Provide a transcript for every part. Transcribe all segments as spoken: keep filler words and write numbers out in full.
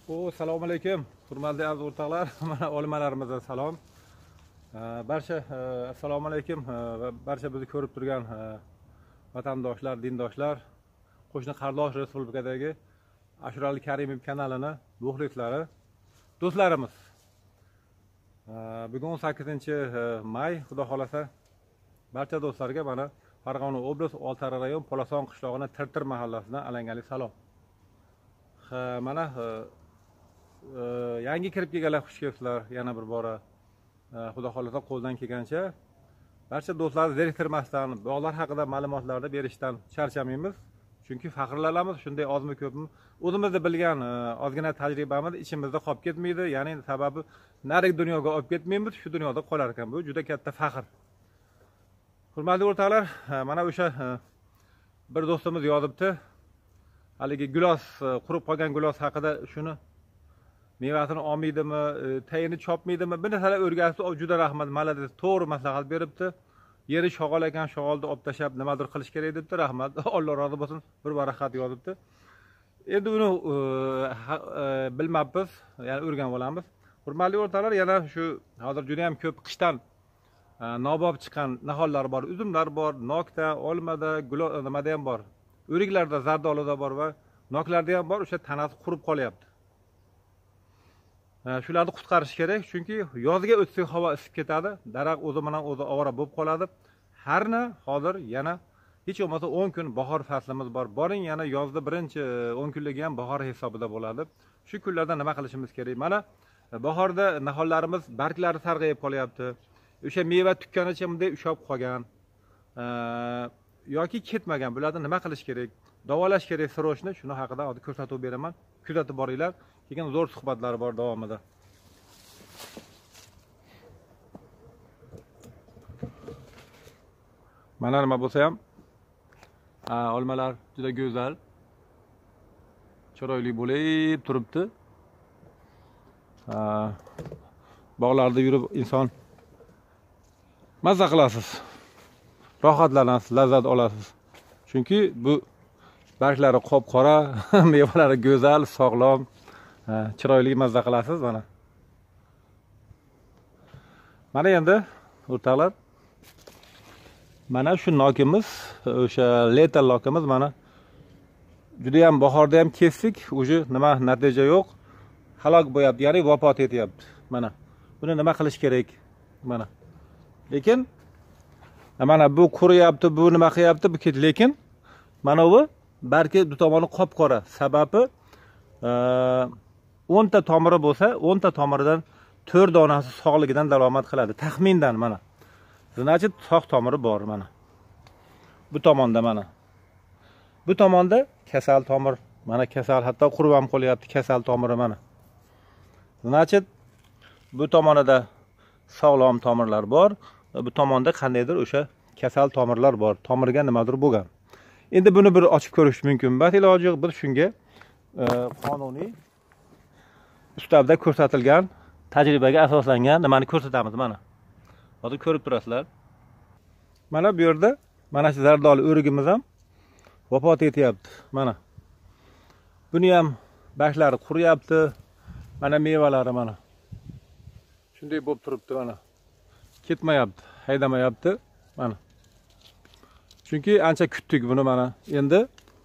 O, assalomu alaykum. Hurmatli aziz o'rtoqlar, mana olimalarimizga salom. Barcha assalomu alaykum va barcha bizni ko'rib turgan vatandoshlar, dindoshlar, qo'shni qardosh respublikadagi Ashurali Karimov kanalini muxlislari, do'stlarimiz. Bugun o'n sakkizinchi may, xudo xolasa, barcha do'stlarga mana Farg'ona oblast Oltiariq rayon Polason qishlog'ining Tirtir mahallasidan alangali salom. Mana yangi kirib kelganlar xush kelibsizlar yana bir bora. Xudo xolasa qo'ldan kelgancha barcha do'stlar zeriktirmasdan bog'lar haqida ma'lumotlarni berishdan charchamaymiz. Chunki faxrlanamiz, shunday ozmi ko'pmi o'zimizda bilgan ozgina tajribamiz ichimizda qolib ketmaydi. Ya'ni sababi narigi dunyoga olib ketmaymiz, shu dunyoda qolar ekan. Bu juda katta faxr. Hurmatli o'rtoqlar, mana o'sha bir do'stimiz yozibdi. Haligi gilos, qurib qolgan gilos haqida shuni mevasini olmaydimi, tayini chopmaydimi? Bir narsalar o'rgatib, juda rahmat, malades, to'g'ri maslahat beribdi. Yeri shog'al ekan, shog'alni olib tashlab nimadir qilish kerak debdi. Rahmat. Alloh rozi bo'lsin. Bir barakat yozibdi. Endi uni bilmabmiz, ya'ni o'rganib olamiz. Hurmatli o'rtoqlar, yana shu hozir juda ham ko'p qishdan nobob chiqqan nahollar bor, uzumlar bor, nokda, olmada, nimada ham bor. O'riklarda, zardolida bor va noklarda ham bor, o'sha tanasi qurib qolyapti. Shularni qutqarish kerak, chunki yozga o'tsak havo isib ketadi, daraxt o'zi bilan o'zi ovora bo'lib qoladi. Harna hozir yana hech bo'lmasa o'n kun bahor faslimiz bor. Boring yana yozda birinchi o'n kunligi ham bahor hisobida bo'ladi. Shu kunlarda nima qilishimiz kerak? Mana bahorda nahollarimiz barglari sarg'ayib qolyapti. O'sha meva tukkanicha bunday ushab qolgan yoki ketmagan. Bularni nima qilish kerak? Davolash kerak srochni, shuni haqida hozir ko'rsatib beraman. Kuzatib boringlar. Keyin zo'r suhbatlar bor davomida. Mana nima bo'lsa ham, olmalar juda go'zal, chiroyli bo'lib turibdi. Bog'larda yurib inson mazza qilasiz, rohatlanasiz, lazzat olasiz. Chunki bu barglari qop-qora, mevalari go'zal, sog'lom, chiroyli mazza qilasiz mana. Mana endi o'rtoqlar, mana shu nokimiz, o'sha letal lokimiz mana juda ham bahorda ham kesdik, o'zi nima natija yo'q. Halok bo'lyapti, ya'ni vafot etyapti. Mana buni nima qilish kerak? Mana. Lekin mana bu quriyapti, bu nima qilyapti, bu ket, lekin mana bu balki bu tomoni qop-qora. Sababi o'n ta tomiri bo'lsa, o'n ta tomiridan to'rt donasi sog'ligidan dalomat qiladi. Taxmindan mana. Значит, sog' tomiri bor mana. Bu tomonda mana. Bu tomonda kasal tomir, mana kasal, hatto qurib ham qolyapti kasal tomiri mana. Значит, bu tomonida sog'lom tomirlar bor, bu tomonda qandaydir o'sha kasal tomirlar bor. Tomirga nimadir bo'lgan. Endi buni bir ochib ko'rish mumkin. Bat iloji biz shunga qonuniy ustavda ko'rsatilgan tajribaga asoslangan nimani ko'rsatamiz mana. Hozir ko'rib turasizlar. Mana bu yerda mana shu zardoli o'rigimiz ham vafot etyapti. Mana. Buni ham boshlari quriyapti. Mana mevalari mana. Shunday bo'lib turibdi mana. Ketmayapti, haydamayapti mana. Chunki ancha kutdik buni mana. Endi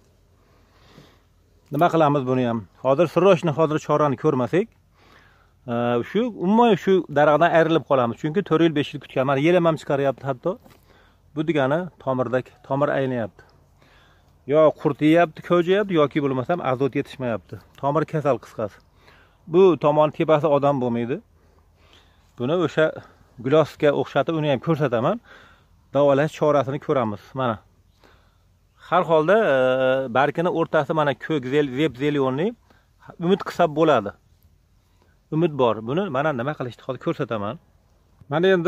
nima qilamiz buni ham? Hozir srochni hozir chorani ko'rmasak, shu umuman shu daraxtdan ayrilib qolamiz. Chunki to'rt yil besh yil kutgan. Mana yel ham chiqaryapti hatto. Bu degani tomirdagi tomir aynayapti. Yo qurtiyapti, ko'jayapti yoki bo'lmasam azot yetishmayapti. Tomir kasal qisqasi. Bu tomon tepasi odam bo'lmaydi. Buni o'sha gilosga o'xshatib uni ham ko'rsataman. Davolash chorasini ko'ramiz mana. Har holda barkini o'rtasi mana ko'k zeb zeliyonli umid qilsa bo'ladi. Umid bor. Buni mana nima qilishni hozir ko'rsataman. Mana endi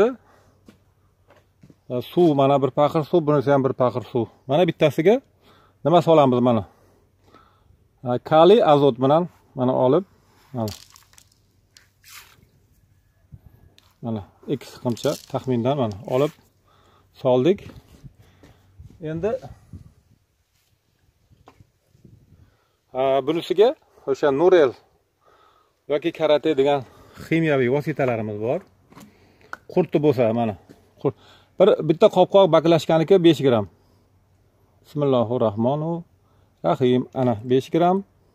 suv, mana bir paqir suv, bunisi ham bir paqir suv. Mana bittasiga nima solamiz mana? Kaliy azot bilan mana olib, mana. Mana ikki siqimcha taxmindan mana olib soldik. Endi bunisiga o'sha Nurel yoki karate degan ximiyaviy vositalarimiz bor. Qurti bo'lsa mana. Bir bitta qopqoq baklashkaniki besh gram. Bismillahirrohmanirrohim. Ana besh gram.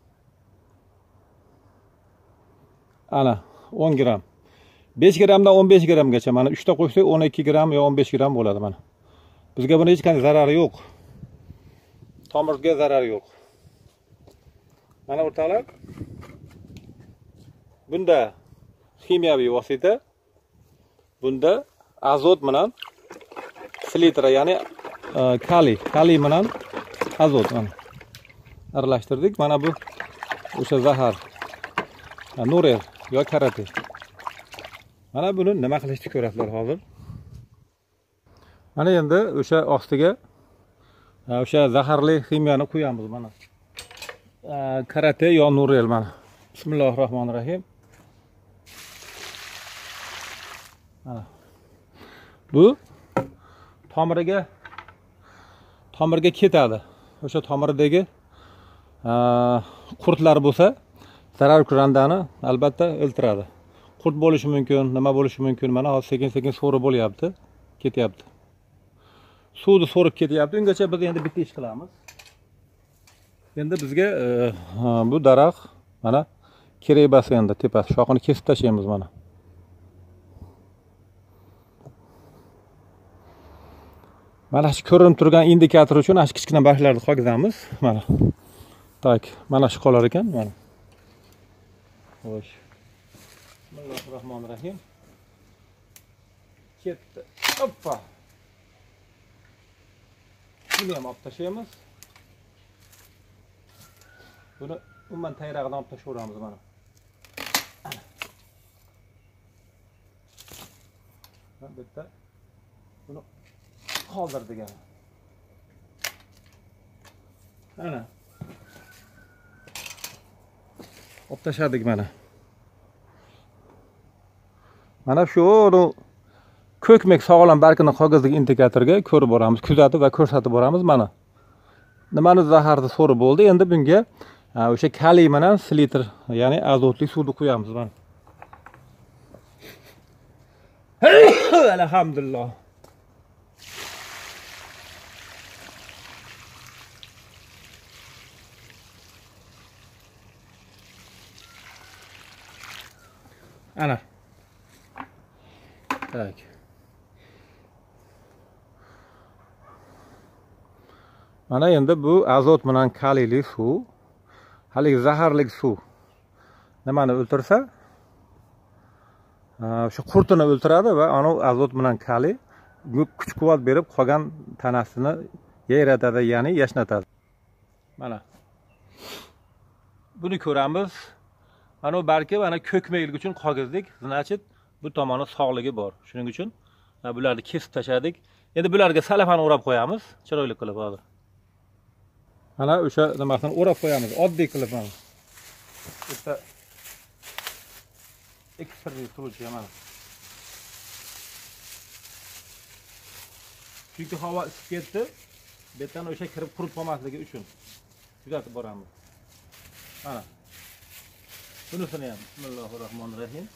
Ana o'n gram. besh gramdan o'n besh gramgacha mana uchta qo'shsak o'n ikki gram yo o'n besh gram bo'ladi mana. Bizga buni hech qanday zarari yo'q. Tomirga zarari yo'q. Mana o'rtoqlar. Bunda ximiyaviy vosita, bunda azot bilan selitra, ya'ni kaliy, kaliy bilan azot mana aralashtirdik. Mana bu o'sha zahar. Nurel yo karate. Mana buni nima qilishni ko'rasizlar hozir. Mana endi o'sha ostiga o'sha zaharli ximiyani qo'yamiz mana. Karate yo Nurel mana. Bismillahirrohmanirrohim. Mana. Bu tomiriga tomirga ketadi. O'sha tomirdagi qurtlar bo'lsa, zarar kurandani albatta o'ldiradi. Qurt bo'lishi mumkin, nima bo'lishi mumkin. Mana hozir sekin-sekin so'rib bo'lyapti, ketyapti. Suvni so'rib ketyapti. Ungacha biz endi bitta ish qilamiz. Endi bizga bu daraxt mana kerak emas endi tepasi, shoxini kesib tashlaymiz mana. Mana shu ko'rinib turgan indikator uchun ash kichkina barglarni qo'yamiz. Mana. Tak, mana shu qolar ekan, mana. Xo'sh. Bismillahirrohmanirrohim. Ketdi. Hoppa. Buni ham olib tashlaymiz. Buni umuman tayrog'idan olib tashlayveramiz mana. Ha, bitta. Buni qoldirdik ana. Ana. Olib tashladik mana. Mana shu ko'kmek sog'lom barkini qog'ozdagi indikatorga ko'rib boramiz, kuzatib va ko'rsatib boramiz mana. Nimani zaharni so'rib bo'ldi. Endi bunga o'sha kaliy bilan selitr, ya'ni azotli suvni qo'yamiz mana. Alhamdulillah. Ana. Tak. Mana endi bu azot bilan kaliyli suv, haligi zaharli suv nimani o'ltirsa, o'sha qurtini o'ltiradi va ana azot bilan kaliy kuch-quvvat berib qolgan tanasini yayratadi, ya'ni yashnatadi. Mana. Buni ko'ramiz. Mana balki mana ko'kmeklik uchun qog'ozdik, значит, bu tomoni sog'ligi bor. Shuning uchun bularni kesib tashladik. Endi bularga salafani o'rab qo'yamiz, chiroyli qilib hozir. Mana o'sha nimasini o'rab qo'yamiz, oddiy qilib mana. Bitta ekstrli turuvchi mana. Chunki havo isib ketdi, bu yerdan o'sha kirib qurib qolmasligi uchun kuzatib boramiz. Mana. Bunisini ham Bismillahirrohmanirrohim.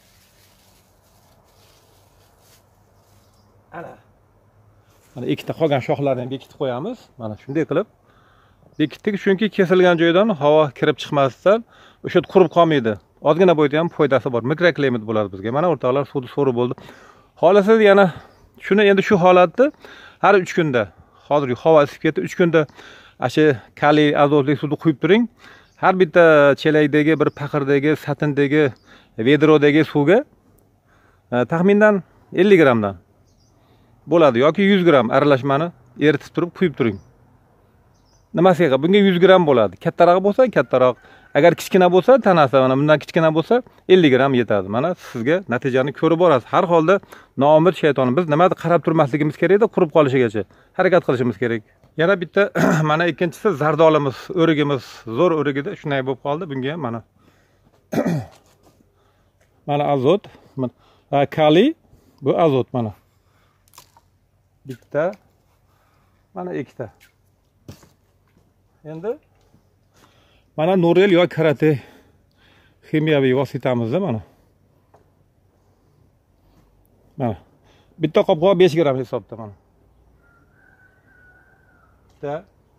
Ana. Mana ikkita qolgan shoxlarni ham bekitib qo'yamiz. Mana shunday qilib bekitdik, chunki kesilgan joydan havo kirib chiqmasdan o'sha qurib qolmaydi. Ozgina bo'yda ham foydasi bor. Mikroklimat bo'ladi bizga. Mana o'rtoqlar suvni so'rib bo'ldi. Xolasiz yana shuni endi shu holatda har uch kunda, hozir havo isib ketdi, uch kunda ashi kaliy azotli suvni quyib turing. Har bitta chelakdagi, bir paqirdagi, satindagi, vedrodagi suvga taxminan ellik gramdan bo'ladi yoki yuz gram aralashmani eritib turib quyib turing. Nimasiga? Bunga yuz gram bo'ladi. Kattaroq bo'lsa, kattaroq. Agar kichkina bo'lsa, tanasi mana bundan kichkina bo'lsa, ellik gram yetadi. Mana sizga natijani ko'rib borasiz. Har holda noumid shayton biz nimada qarab turmasligimiz kerak-da, qurib qolishigacha harakat qilishimiz kerak. Yana bitta mana ikkinchisi zardolimiz, o'rigimiz, zo'r o'rigida shunday bo'lib qoldi. Bunga ham mana mana azot, mana kaliy, bu azot mana. Bitta, mana ikkita. Endi mana Nurel yo karate Kimyoviy vositamizda mana. Mana. Bitta qopqoq besh gram hisobda mana. Bitta,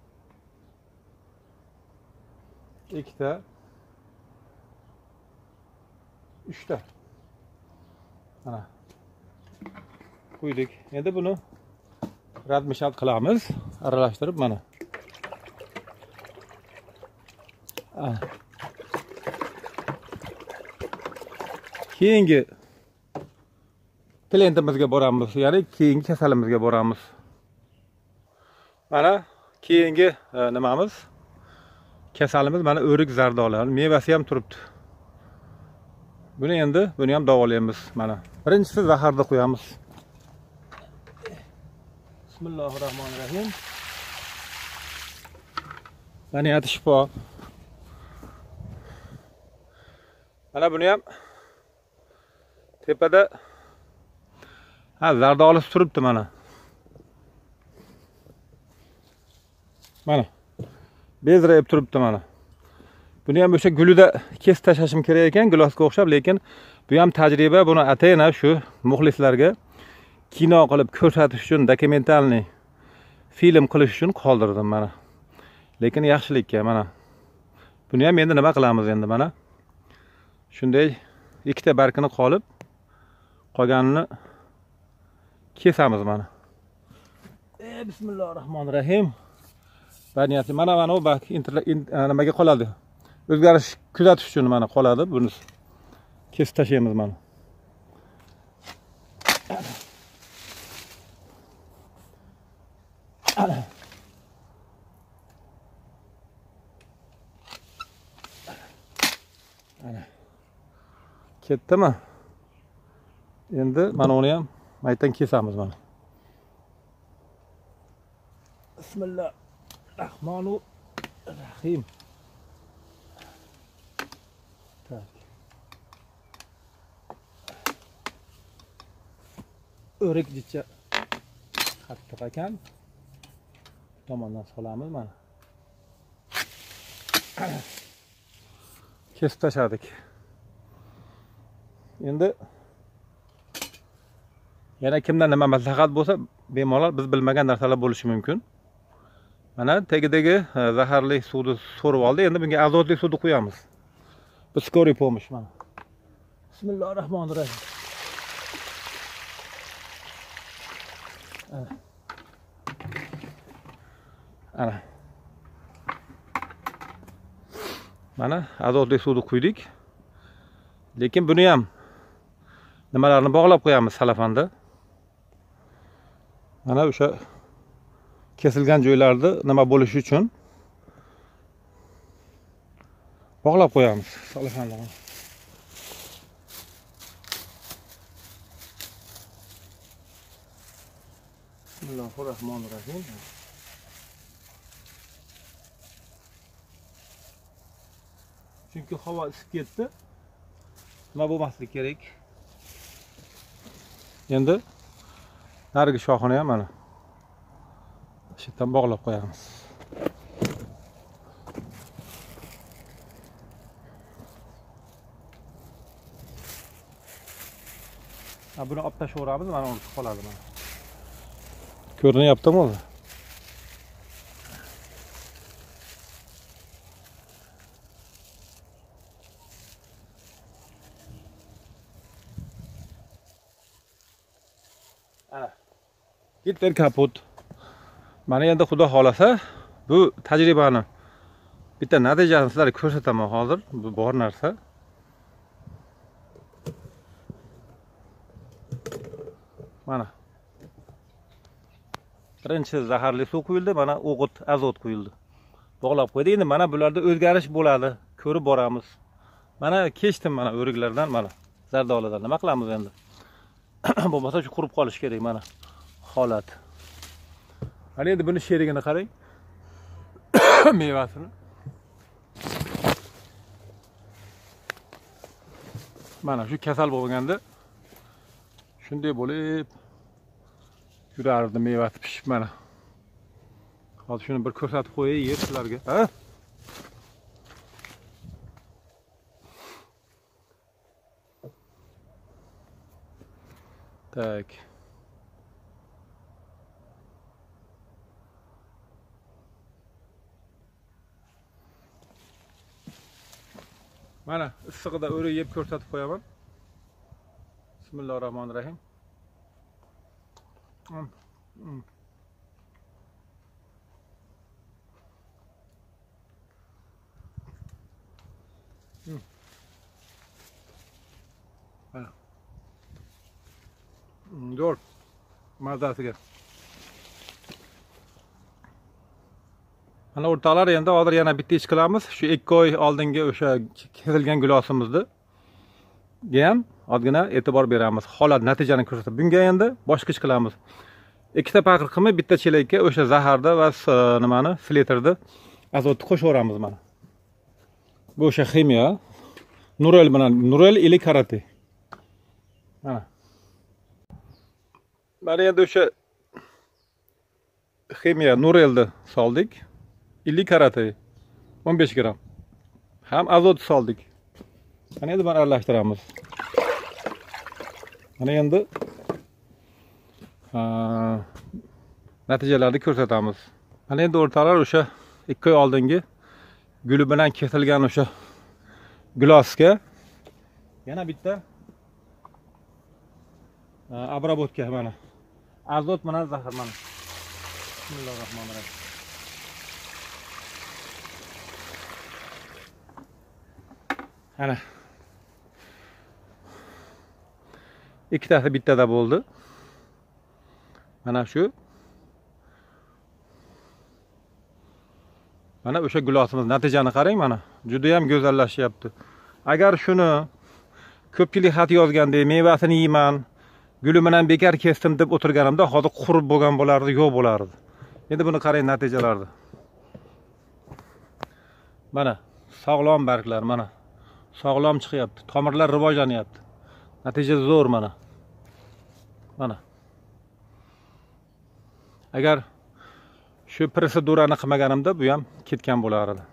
ikkita, uchta. Mana. Quydik. Endi buni radmishal qilamiz, aralashtirib mana. Keyingi klientimizga boramiz, ya'ni keyingi kasalimizga boramiz. Mana keyingi nimamiz? Kasalimiz mana o'rik zardolar, mevasi ham turibdi. Buni endi buni ham davolaymiz mana. Birinchisi zaharni qo'yamiz. Bismillahirrohmanirrohim. Baniyat shifo. Mana buni ham tepada ha zardolisi turibdi mana. Mana. Bezrayib turibdi mana. Buni ham o'sha gulida kesib tashlashim kerak ekan, gilosga o'xshab, lekin bu ham tajriba. Buni atayna shu muxlislarga kino qilib ko'rsatish uchun, dokumentalniy film qilish uchun qoldirdim mana. Lekin yaxshilikka mana. Buni ham endi nima qilamiz endi mana? Shunday ikkita barkini qolib, qolganini kesamiz mana. E bismillahirrohmanirrohim. Baniyati mana mana u bak nimaga qoladi. O'zgarish kuzatish uchun mana qoladi. Buni kesib tashlaymiz mana. Ana. Ketdimi? Endi mana uni ham maydan kesamiz mana. Bismillahirrohmanirrohim. Tak. O'rik jicha qattiq ekan. Tomondan solamiz mana. Kesib tashladik. Endi yana kimdan nima maslahat bo'lsa, bemalol biz bilmagan narsalar bo'lishi mumkin. Mana tagidagi zaharli suvni so'rib oldi. Endi bunga azotli suvni qo'yamiz. Biz skoriy pomosh mana. Bismillahirrohmanirrohim. Ana. Ana. Mana azotli suvni quydik. Lekin buni ham nimalarni bog'lab qo'yamiz salafanda. Mana o'sha kesilgan joylarda nima bo'lishi uchun bog'lab qo'yamiz salafanda. Bismillahirrohmanirrohim. Chunki havo isib ketdi. Nima bo'lmasligi kerak. Endi narigi shoxini ham mana shu yerdan bog'lab qo'yamiz. Ha, buni olib tashlaveramiz, mana uni qoladi mana. Ko'rinyaptimi o'zi? Ana. Gitter kaput. Mana endi xudo xolasa bu tajribani bitta natijasini sizlarga ko'rsataman hozir. Bu bor narsa. Mana. Birinchi zaharli suv quyildi, mana o'g'it, azot quyildi. Bog'lab qo'ydik. Endi mana bularda o'zgarish bo'ladi. Ko'rib boramiz. Mana kechdim mana o'riklardan, mana zardoladan. Nima qilamiz endi? Bo'lmasa shu qurib qolish kerak mana holat. Mana endi buni sherigini qarang. Mevasini. Mana shu kasal bo'lganda shunday bo'lib yurardi mevasi pishib mana. Hozir shuni bir ko'rsatib qo'yay yer sizlarga. Ha? Tak. Mana issig'ida o'rib yeb ko'rsatib qo'yaman. Bismillahirrohmanirrohim. Mm. Mm. Mm. Mana. Mm, zo'r. Mazasiga. Mana o'rtoqlar, endi hozir yana bitta ish qilamiz. Shu ikki oy oldingi o'sha kesilgan gilosimizni ham ozgina e'tibor beramiz. Holat natijani ko'rsatib. Bunga endi boshqa ish qilamiz. Ikkita paqir qilmay bitta chelakka o'sha zaharni va nimani, filtrni azotni qo'shaveramiz mana. Bu o'sha ximiya Nurel bilan Nurel ili karate. Mana. Mana endi o'sha ximiya Nurelni soldik. ili karate o'n besh gram. Ham azot soldik. Mana endi buni aralashtiramiz. Mana endi natijalarni ko'rsatamiz. Mana endi o'rtoqlar, o'sha ikki oy oldingi guli bilan kesilgan o'sha gilosga yana bitta обработка mana. Azot bilan zahar mana. Bismillahirrohmanirrohim. Ana. Ikkitasi bittada bo'ldi. Mana shu. Mana o'sha gilosimiz natijani qarang mana. Juda ham go'zallashyapti. Agar shuni ko'pchilik xat yozganda mevasini yeyman, guli bilan bekar kesdim deb o'tirganimda hozir qurib bo'lgan bo'lardi, yo'q bo'lardi. Endi buni qarang natijalarni. Mana sog'lom barglar mana. Sog'lom chiqyapti. Tomirlar rivojlanyapti. Natija zo'r mana. Mana. Agar shu prosedurani qilmaganimda bu ham ketgan bo'lardi.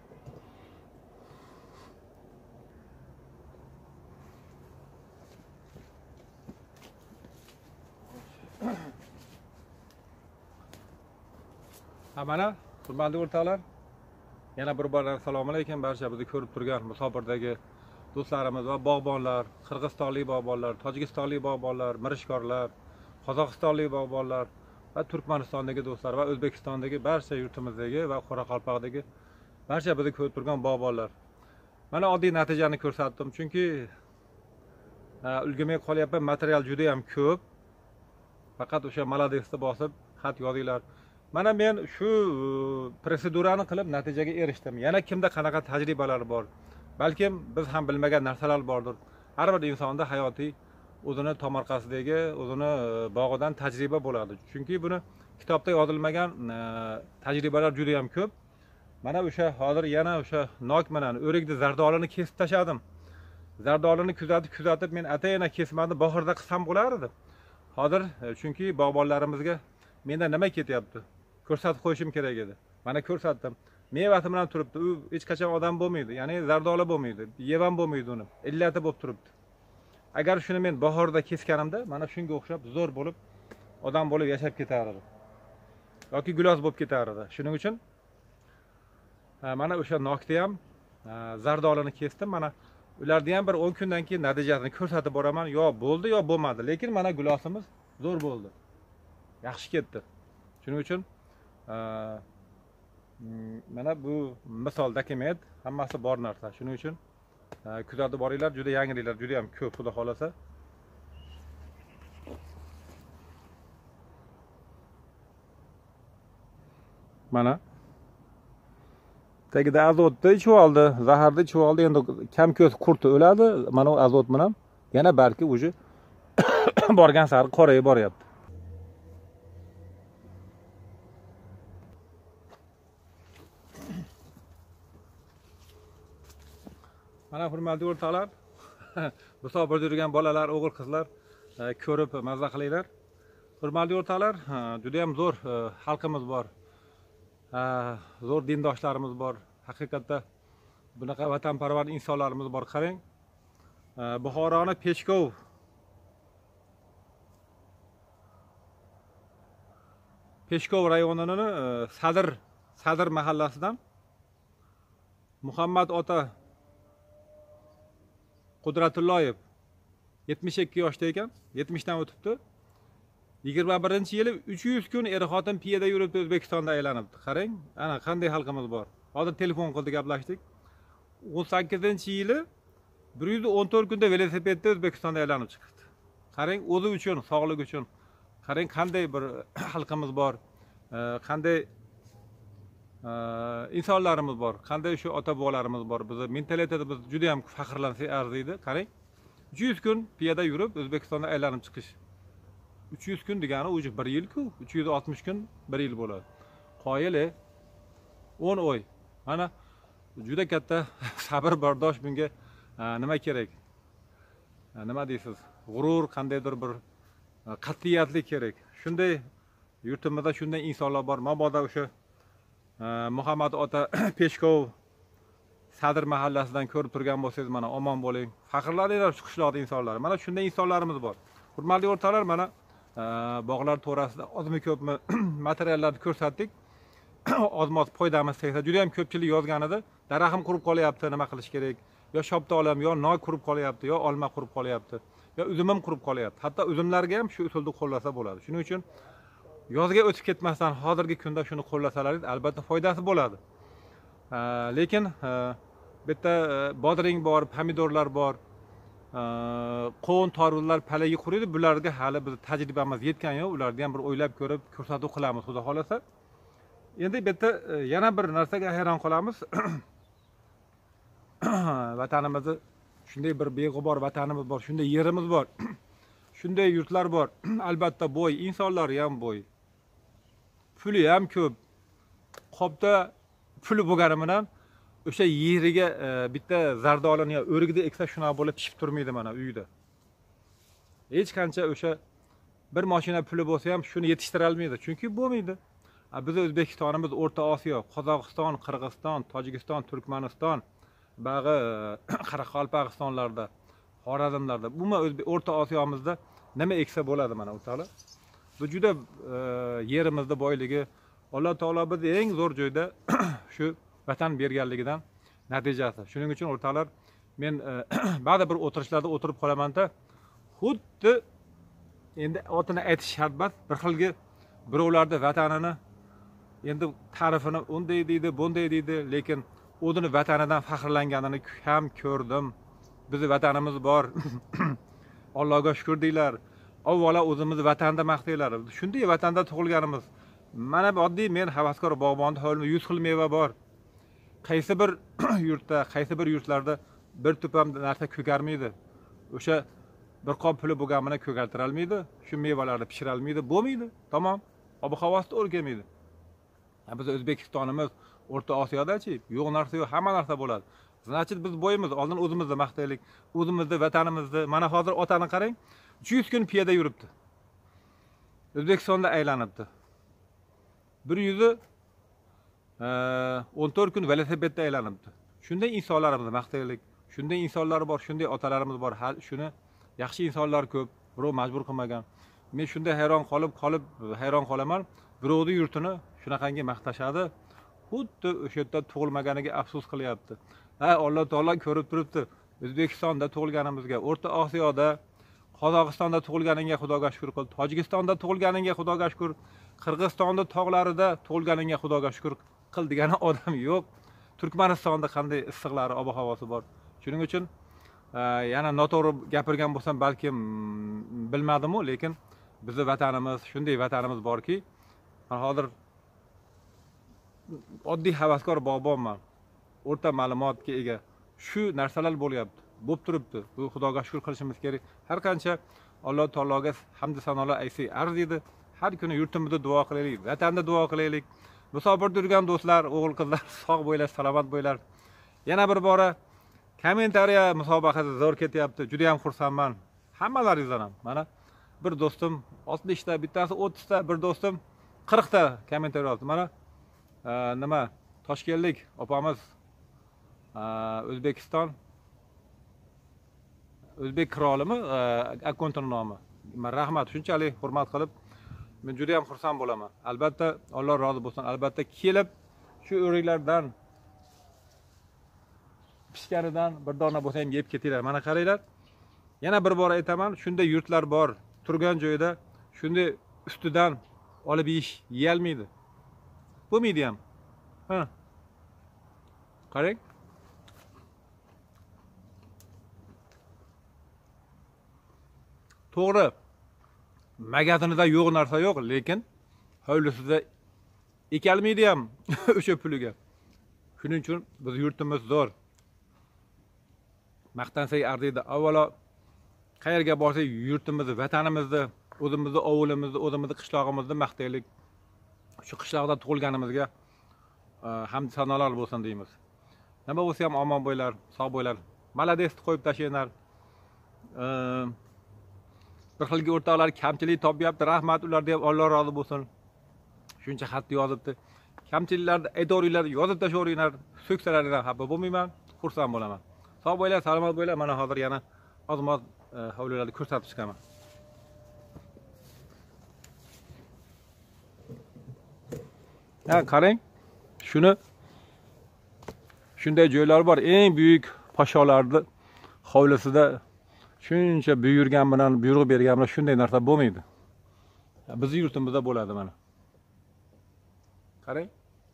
Ha mana, hurmatli o'rtoqlar, yana bir bor assalomu alaykum. Barcha bizni ko'rib turgan Musobirdagi do'stlarimiz va bog'bonlar, qirg'izistonlik bog'bonlar, tojikistonlik bog'bonlar, mirishkorlar, qozog'istonlik bog'bonlar va Turkmanistondagi do'stlar va O'zbekistondagi barcha yurtimizdagi va Qoraqalpoqdagi barcha bizni ko'rib turgan bog'bonlar. Mana oddiy natijani ko'rsatdim, chunki ulgurmay qolyapman, material juda ham ko'p. Faqat o'sha Maladesni bosib xat yozinglar. Mana men shu prosedurani qilib natijaga erishdim. Yana kimda qanaqa tajribalar bor? Balkim biz ham bilmagan narsalar bordir. Har bir insonda hayotiy o'zini tomorqasidagi, o'zini bog'idan tajriba bo'ladi. Chunki buni kitobda yozilmagan tajribalar juda ham ko'p. Mana o'sha hozir yana o'sha nok bilan o'rikni zardolini kesib tashladim. Zardolini kuzatib, kuzatib men atayina kesmadim, bahorda qilsam bo'lardi. Hozir chunki bog'bonlarimizga menda nima ketyapti? Ko'rsatib qo'yishim kerak edi. Mana ko'rsatdim. Mevasi bilan turibdi. U hech qachon odam bo'lmaydi. Ya'ni zardola bo'lmaydi. Yevan bo'lmaydi uni. Illati bo'lib turibdi. Agar shuni men bahorda kesganimda, mana shunga o'xshab zo'r bo'lib, odam bo'lib yashab ketardi. Yoki gilos bo'lib ketardi. Shuning uchun mana o'sha nokni ham zardolini kesdim. Mana ularni ham bir o'n kundan keyin natijasini ko'rsatib boraman. Yo bo'ldi, yo bo'lmadi. Lekin mana gilosimiz zo'r bo'ldi. Yaxshi ketdi. Shuning uchun mana bu misol dokument, hammasi bor narsa. Shuning uchun kuzatib boringlar, juda yangiliklar juda ham ko'p, xudo xolasa. Mana tagida azotni ichib oldi, zaharni ichib oldi. Endi kam ko'z qurti o'ladi. Mana u azot bilan yana balki o'zi borgan sari qorayib boryapti. Mana hurmatli o'rtoqlar, Musobirda yurgan bolalar, o'g'il qizlar ko'rib mazza qilinglar. Hurmatli o'rtoqlar, juda ham zo'r xalqimiz bor. Zo'r dindoshlarimiz bor. Haqiqatda bunaqa vatanparvar insonlarimiz bor. Qarang, Buxoroni Peshkov Peshkov rayonining e, Sadr Sadr mahallasidan Muhammad ota Qudratulloyev yetmish ikki yoshda ekan, yetmishdan o'tibdi. yigirma birinchi yili uch yuz kun er xotin piyoda yuribdi, O'zbekistonda aylanibdi. Qarang, ana qanday xalqimiz bor. Hozir telefon qildi, gaplashdik. o'n sakkizinchi yili bir yuz o'n to'rt kunda velosipedda O'zbekistonda aylanib chiqdi. Qarang, o'zi uchun, sog'lik uchun. Qarang, qanday bir xalqimiz bor. Qanday insonlarimiz bor. Qanday shu ota-bobolarimiz bor. Bizning mentalitetimiz juda ham faxrlansak arziydi. Qarang, uch yuz kun piyoda yurib O'zbekistonda aylanib chiqish. uch yuz kun degani o'zi bir yil-ku, uch yuz oltmish kun bir yil bo'ladi. Qoyil o'n oy. Mana juda katta sabr, bardosh bunga nima kerak? Nima deysiz? G'urur, qandaydir bir qat'iyatlik kerak. Shunday yurtimizda shunday insonlar bor. Mabodo o'sha Muhammad ota Peshkov Sadr mahallasidan ko'rib turgan bo'lsangiz, mana omon bo'ling. Faxrlaninglar shu qishloqda insonlar. Mana shunday insonlarimiz bor. Hurmatli o'rtoqlar, mana bog'lar to'rasida ozmi ko'pmi materiallarni ko'rsatdik. Ozmoz foydamiz tegsa, juda ham ko'pchilik yozgan edi. Daraxtim qurib qolyapti, nima qilish kerak? Yo shoptolam, yo noy qurib qolyapti, yo olma qurib qolyapti, yo uzumim qurib qolyapti. Hatto uzumlarga ham shu usulni qo'llasa bo'ladi. Shuning uchun yozga o'tib ketmasdan hozirgi kunda shuni qo'llasalaringiz albatta foydasi bo'ladi. Lekin bitta bodring bor, pomidorlar bor, qo'n, torvullar palagi quriydi. Bularga hali biz tajribamiz yetgan yo'q. Ularni ham bir o'ylab ko'rib ko'rsatuv qilamiz, xudo xolasa. Endi bitta yana bir narsaga hayron qolamiz. Vatanimizni shunday bir beg'ubor vatanimiz bor, shunday yerimiz bor. Shunday yurtlar bor. Albatta boy, insonlari ham boy. Puli ham ko'p. Qopda puli bo'lgani bilan o'sha yeriga bitta zardolini yo o'rigida eksa shunaqa bo'lib pishib turmaydi mana uyda. Hech qancha o'sha bir mashina puli bo'lsa ham shuni yetishtira olmaydi, chunki bo'lmaydi. Biz O'zbekistonimiz O'rta Osiyo, Qozog'iston, Qirg'iziston, Tojikiston, Turkmaniston, bag'i Qoraqalpog'istonlarda, Xorazmlarda, umuman O'rta Osiyomizda nima eksa bo'ladi mana o'rtoqlar. Bu juda yerimizda boyligi, Alloh taolo bizni eng zo'r joyda shu vatan berganligidan natijasi. Shuning uchun o'rtoqlar, men ba'zi bir o'tirishlarda o'tirib qolaman-da, xuddi endi otini aytish shart emas, bir xilgi birovlarda vatanini endi ta'rifini unday deydi, bunday deydi, lekin o'zini vatanidan faxrlanganini ham ko'rdim. Bizning vatanimiz bor. Allohga shukr deylar. Avvalo o'zimizni vatanda maqtaylar. Shunday vatanda tug'ilganimiz. Mana oddiy men havaskor bog'bonda holmi yuz xil meva bor. Qaysi bir yurtda, qaysi bir yurtlarda bir tupam narsa ko'karmaydi. O'sha bir qop puli bo'lganini ko'kartira olmaydi. Shu mevalarni pishira olmaydi, bo'lmaydi. Tamom. Ob-havosi to'g'ri kelmaydi. Biz O'zbekistonimiz O'rta Osiyoda-chi, yo'q narsa yo'q, hamma narsa bo'ladi. Значит, biz bo'yimiz, oldin o'zimizni maqtaylik, o'zimizni, vatanimizni. Mana hozir otani qarang, uch yuz kun piyoda yuribdi. O'zbekistonda aylanibdi. bir yuz o'n to'rt kun velosipedda aylanibdi. Shunday insonlarimizni maqtaylik. Shunday insonlar bor, shunday otalarimiz bor. Hal shuni yaxshi insonlar ko'p, birov majbur qilmagan. Men shunday hayron qolib, qolib hayron qolaman. Birovni yurtini shunaqangi maqtashadi. Xuddi o'sha yerda tug'ilmaganiga afsus qilyapti. Ha, Alloh taolo ko'rib turibdi. O'zbekistonda tug'ilganimizga, O'rta Osiyoda, Qozog'istonda tug'ilganingga Xudoga shukr qil. Tojikistonda tug'ilganingga Xudoga shukr. Qirg'izistonda tog'larida tug'ilganingga Xudoga shukr qil degani odam yo'q. Turkmanistonda qanday issiqlari, ob-havosi bor. Shuning uchun yana noto'g'ri gapirgan bo'lsam, balkim bilmadim-ku, lekin bizning vatanimiz, shunday vatanimiz borki, hozir oddiy havaskor bog'bonman. O'rta ma'lumotga ega. Shu narsalar bo'lyapti. Bo'lib turibdi. Bu Xudoga shukr qilishimiz kerak. Har qancha Alloh taologa hamd sanolar aytsak arziydi. Har kuni yurtimizda duo qilaylik, vatanda duo qilaylik. Musofirda yurgan do'stlar, o'g'il qizlar sog' bo'ylar, salomat bo'ylar. Yana bir bora kommentariya musobaqasi zo'r ketyapti. Juda ham xursandman. Hammalaringizdan ham. Mana bir do'stim oltmish ta, bittasi o'ttiz ta, bir do'stim qirq ta kommentariya oldi. Mana nima Toshkentlik opamiz O'zbekiston O'zbek qirolimi akkontining nomi. Men rahmat, shunchalik hurmat qilib men juda ham xursand bo'laman. Albatta Alloh rozi bo'lsin. Albatta kelib shu o'riklardan pishganidan bir dona bo'lsa ham yeb ketinglar. Mana qaranglar. Yana bir bor aytaman, shunday yurtlar bor, turgan joyda shunday ustidan olib yeyish yeyolmaydi. Bo'lmaydi ham. Ha. Qarang. To'g'ri. Magazinida yo'q narsa yo'q, lekin hovlisida ekalmaydi ham o'sha puliga. Shuning uchun biz yurtimiz zo'r. Maqtansak arziydi. Avvalo qayerga borsak yurtimizni, vatanimizni, o'zimizni ovulimizni, o'zimizni qishlog'imizni maqtaylik. Shu qishloqda tug'ilganimizga hamd sanolar bo'lsin deymiz. Nima bo'lsa ham omon bo'ylar, sog' bo'ylar. Malades qo'yib tashlaylar. Bir xilga o'rtoqlar kamchilik topyapti. Rahmat ularga ham Alloh rozi bo'lsin. Shuncha xat yozibdi. Kamchiliklarni aytoringlar, yozib tashlayveringlar. So'ksalaringlar xafa bo'lmayman, xursand bo'laman. Sog' bo'ylar, salomat bo'ylar. Mana hozir yana ozmoz hovlilarni ko'rsatib chiqaman. Ha, qarang. Shuni shunday joylar bor. Eng buyuk podsholarni hovlisida shuncha buyurgan bilan, buyruq bergan bilan shunday narsa bo'lmaydi. Bizning yurtimizda bo'ladi mana. Qarang.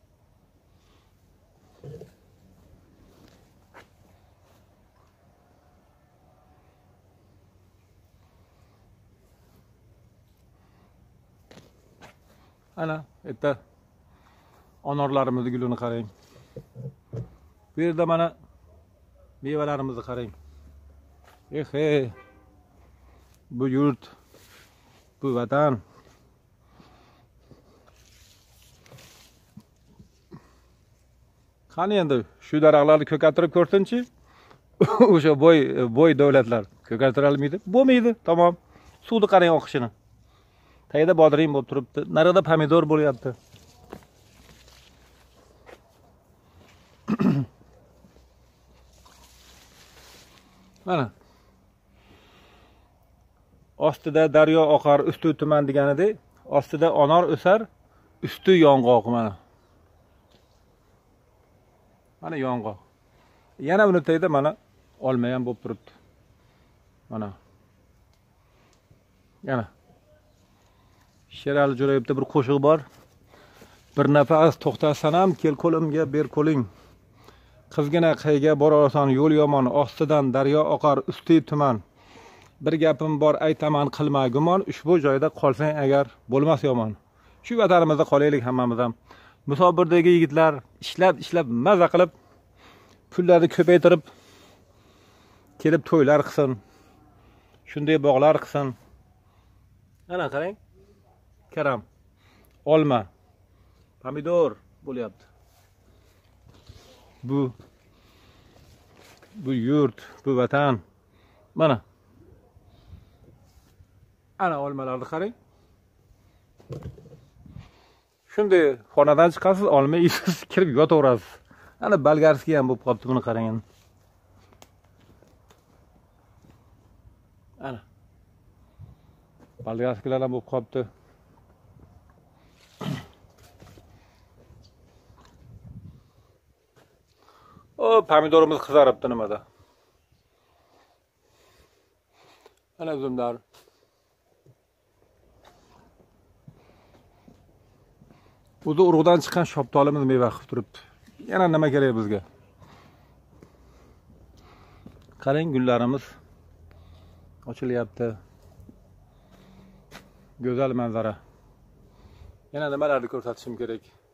Ana, erta anorlarimizni gulini qarang. Bu yerda mana mevalarimizni qarang. Ehe. Bu yurt, bu vatan. Qani endi shu daraxtlarni ko'kartirib ko'rsinchi? O'sha boy boy davlatlar ko'kartira olmaydi. Bo'lmaydi, tamom. Suvni qarang oqishini. Tagida bodring bo'lib turibdi. Narida pomidor bo'lyapti. Mana. Ostida daryo oqar, usti tuman deganidek, ostida anor o'sar, usti yong'oq mana. Mana yong'oq. Yana uni tagida mana olma ham bo'lib turibdi. Mana. Yana. Sherali Jo'rayevda bir qo'shiq bor. Bir nafas to'xtasanam, kel qo'limga ber qo'ling. Qizgina qayga borasan yo'l yomon, ostidan daryo oqar, usti tuman. Bir gapim bor aytaman qilma gumon, ushbu joyda qolsang agar bo'lmas yomon. Shu vatanimizda qolaylik hammamiz ham. Musobirdagi yigitlar ishlab ishlab maza qilib pullarni ko'paytirib kelib to'ylar qilsin. Shunday bog'lar qilsin. Ana qarang. Karam, olma, pomidor bo'lyapti. Bu bu yurt, bu vatan. Mana. Ana olmalarni qarang. Shunday xonadan chiqasiz, olma yeysiz, kirib yotaverasiz. Ana bolgarskiy ham bo'lib qolibdi, buni qarang endi. Ana. Bolgarskiylar ham bo'lib qolibdi. O, pomidorimiz qizaribdi nimada. Ana uzumlar. O'zi urug'dan chiqqan shoptolimiz meva qilib turibdi. Yana nima kerak bizga? Qarang, gullarimiz ochilyapti. Go'zal manzara. Yana nimalarni ko'rsatishim kerak?